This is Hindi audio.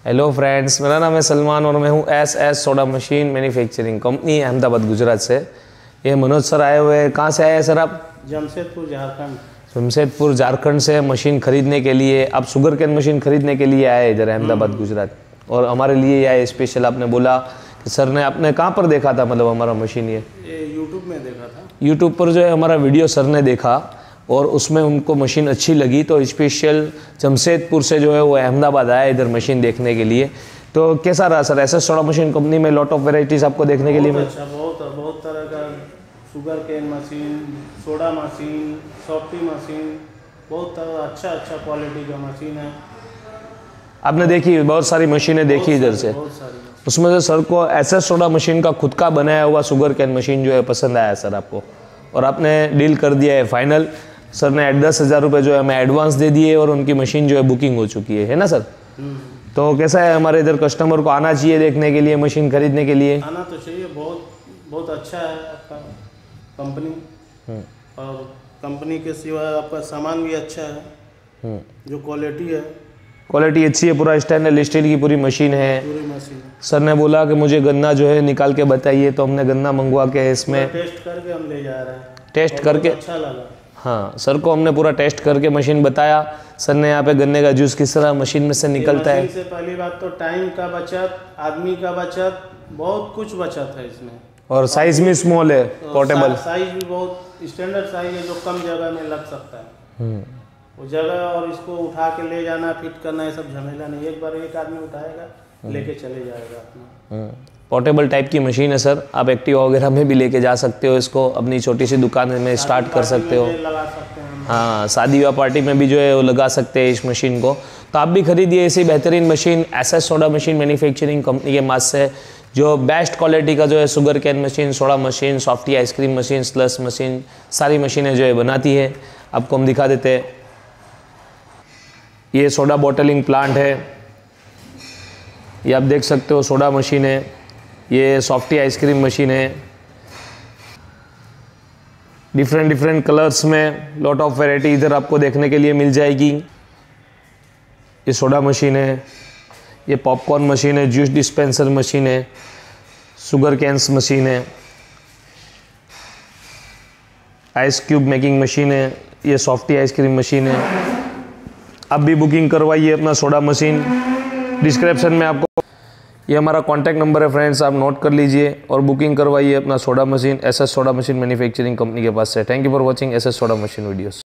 हेलो फ्रेंड्स, मेरा नाम है सलमान और मैं हूँ S soda machine manufacturing company Ahmedabad Gujarat से। ये मनोज सर आए हुए हैं। कहाँ से आए हैं सर आप? जमशेदपुर झारखंड। जमशेदपुर झारखंड से मशीन खरीदने के लिए, आप शुगर कैन मशीन खरीदने के लिए आए इधर अहमदाबाद गुजरात, और हमारे लिए आए स्पेशल। आपने बोला कि सर ने, आपने कहाँ पर देखा था मतलब हमारा मशीन? ये यूट्यूब में देखा था। यूट्यूब पर जो है हमारा वीडियो सर ने देखा और उसमें उनको मशीन अच्छी लगी, तो स्पेशल जमशेदपुर से जो है वो अहमदाबाद आया इधर मशीन देखने के लिए। तो कैसा रहा sir? S soda machine company में लॉट ऑफ वेराइटीज़ आपको देखने के लिए मिली। अच्छा, बहुत तरह का sugar cane machine, soda machine, softy machine, बहुत तरह अच्छा क्वालिटी का मशीन है। आपने देखी बहुत सारी मशीनें देखी इधर से, उसमें से सर को एस सोडा मशीन का खुद का बनाया हुआ शुगर कैन मशीन जो है पसंद आया सर आपको, और आपने डील कर दिया है फाइनल। सर ने 10,000 रुपये जो है हमें एडवांस दे दिए और उनकी मशीन जो है बुकिंग हो चुकी है ना सर? तो कैसा है, हमारे इधर कस्टमर को आना चाहिए देखने के लिए, मशीन खरीदने के लिए? आना तो चाहिए। बहुत अच्छा है आपका कंपनी, और कंपनी के सिवा आपका सामान भी अच्छा है। जो क्वालिटी अच्छी है, पूरा स्टेनलेस स्टील की पूरी मशीन है। सर ने बोला कि मुझे गन्ना जो है निकाल के बताइए, तो हमने गन्ना मंगवा के इसमें टेस्ट करके हम ले जा रहे हैं। टेस्ट करके अच्छा लगा। हाँ, सर को हमने पूरा टेस्ट करके मशीन बताया। सर ने यहाँ पे गन्ने का जूस किस तरह मशीन में से निकलता है। से पहली बात तो टाइम का बचत, आदमी का बचत, बहुत कुछ बचत है इसमें। और साइज भी स्मॉल है, पोर्टेबल साइज भी बहुत स्टैंडर्ड साइज है, जो कम जगह में लग सकता है। वो जगह और इसको उठा के ले जाना, फिट करना, ये सब झमेला नहीं। एक बार एक आदमी उठाएगा, लेके चले जाएगा अपना। पोर्टेबल टाइप की मशीन है सर। आप एक्टिवा वगैरह में भी लेके जा सकते हो इसको, अपनी छोटी सी दुकान में स्टार्ट कर सकते हो। लगा सकते हैं। हाँ, शादी या पार्टी में भी जो है वो लगा सकते हैं इस मशीन को। तो आप भी खरीदिए ऐसी बेहतरीन machine S soda machine manufacturing company के मास से, जो बेस्ट क्वालिटी का जो है sugar cane machine, soda machine, softy ice cream machine, slush machine, सारी मशीनें जो है बनाती है। आपको हम दिखा देते हैं। ये सोडा बॉटलिंग प्लांट है, ये आप देख सकते हो, सोडा मशीन है। ये सॉफ्टी आइसक्रीम मशीन है, डिफरेंट कलर्स में लॉट ऑफ वैरायटी इधर आपको देखने के लिए मिल जाएगी। ये सोडा मशीन है, ये पॉपकॉर्न मशीन है, जूस डिस्पेंसर मशीन है, शुगर कैन्स मशीन है, आइस क्यूब मेकिंग मशीन है, ये सॉफ्टी आइसक्रीम मशीन है। आप भी बुकिंग करवाइए अपना सोडा मशीन। डिस्क्रिप्शन में आपको ये हमारा कॉन्टैक्ट नंबर है फ्रेंड्स, आप नोट कर लीजिए और बुकिंग करवाइए अपना soda machine S soda machine manufacturing company के पास से। Thank you for watching S soda machine videos.